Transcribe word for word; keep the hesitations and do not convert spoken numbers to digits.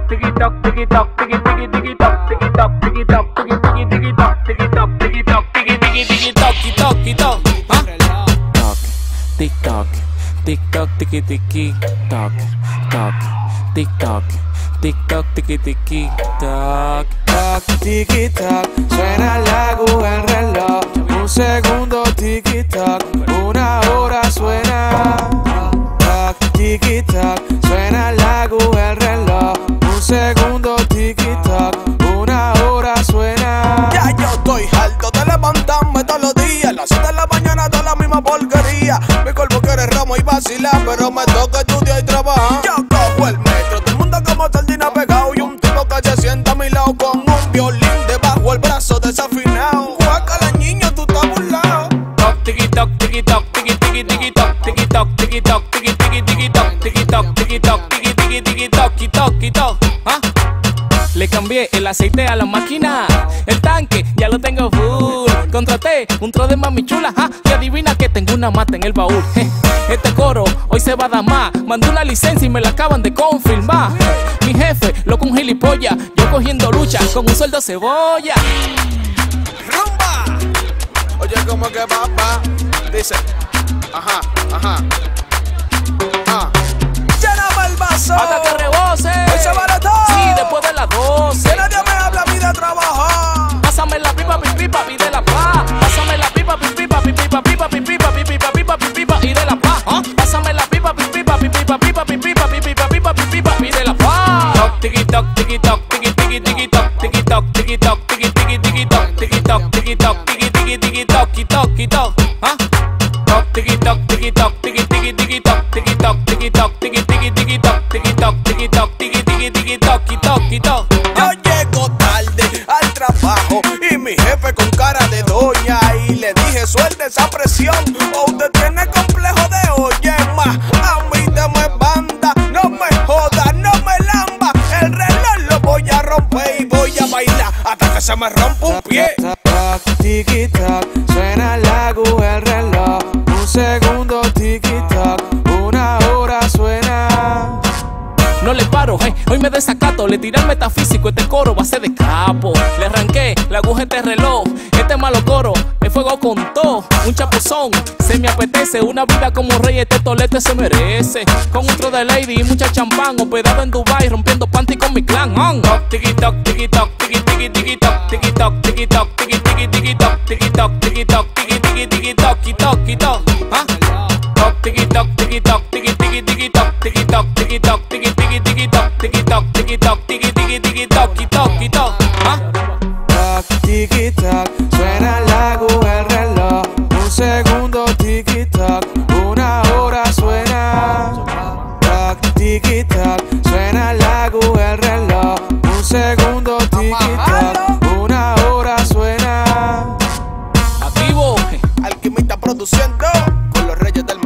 tiki toc, tiki toc, tiki tiki tiki toc, tiki toc, tiki toc, tiki tiki tiki toc, tiki toc, tiki toc, tiki tiki tiki toc, tiki toc, tiki toc, ¿ah? Toc, tic toc, tic toc, tiki tiki toc, toc, tic toc, tic toc, tiki tiki toc, toc, tiki toc, suena la aguja el reloj, un segundo tiki toc, una hora suena. Toc, tiki toc, suena la aguja el reloj, un segundo tiki toc, una hora suena. Ya yo estoy harto de levantarme todos los días, las siete de la mañana toda la misma porquería. Mi cuerpo quiere ramo y vacilar, pero me toca estudiar y trabajar. Yo cojo el metro, todo el mundo como sardina pegado, y un tipo que se sienta a mi lado con un violín debajo el brazo desafinado. Guácala, niño, tú estás burlado. Toc, tiki toc, tiki toc, tiki tiki tiki toc, tiki toc, tiki toc, tiki tiki tiki toc, tiki toc, tiki toc, tiki tiki tiki toc, tiki toc, tiki toc, ¿ah? Le cambié el aceite a la máquina, el tanque ya lo tengo full. Contraté un tro de mami chula, ¿ah? Y adivina que tengo una mata en el baúl. Este coro hoy se va a dar más. Mandé una licencia y me la acaban de confirmar. Mi jefe, loco un gilipollas, yo cogiendo lucha con un sueldo cebolla. ¡Rumba! Oye, como que va, va. Dice, ajá, ajá. Ah. Lléname el vaso. Hasta que rebose. Hoy se vale todo. Sí, después de las doce. Que nadie me habla a mí de trabajar. Pásame la pipa, pipi, papi, de la paz. Pásame la pipa, pipi, papi, pipa, pipa, pipi, papi, pipa, pipa, pipi, papi, y de la paz. Pásame la pipa, pipi, papi, pipa, pipa, pipi, papi, pipa, pipa, pipi, papi, y de la paz. Toc, tiki toc, tiki toc, tiki tiki tiki toc, tiki toc, tiki toc, tiki tiki tiki toc, tiki toc, tiki toc, tiki tiki tiki toc, tiki toc, tiki toc, ¿ah? Toc, tiki toc, tiki toc, tiki tiki tiki toc, tiki toc, tiki toc, tiki tiki tiki toc, tiki toc, tiki toc, tiki tiki tiki toc, tiki toc, tiki toc. Yo llego tarde al trabajo y mi jefe con cara de doña, y le dije suelte esa presión o usted tiene complejo de oye más. A mí dame banda, no me joda, no me lamba. El reloj lo voy a romper y voy a bailar hasta que se me rompa un pie. Toc, tiki toc, suena la aguja el reloj, un segundo tiki toc, una hora suena. No le paro, hey, hoy me desacato. Le tiré el metafísico, este coro va a ser de capo. Le arranqué la aguja este reloj, este malo coro, el fuego con todo. Un chapuzón, se me apetece. Una vida como rey, este tolete se merece. Con un tro de lady y mucha champán, hospedado en Dubai, rompiendo panty con mi clan. On. Toc, tiki toc, tiki toc, tiki tiki tiki toc, tiki toc, tiki toc, tiki tiki tiki toc, tiki toc, tiki toc, tiki tiki tiki toc, tiki toc, tiki toc, ¿ah? Toc, tiki toc, tiki toc, tiki tiki tiki toc, tiki toc, tiki toc, tiki tiki tiki toc, tiki toc, tiki toc, tiki tiki tiki toc, tiki toc, tiki toc, ¿ah? Toc, tiki toc, suena la aguja el reloj, un segundo tiki toc, una hora suena. Toc, tiki toc, suena la aguja el reloj, un segundo tiki toc, una hora suena. Activo. Alquimista produciendo con los reyes del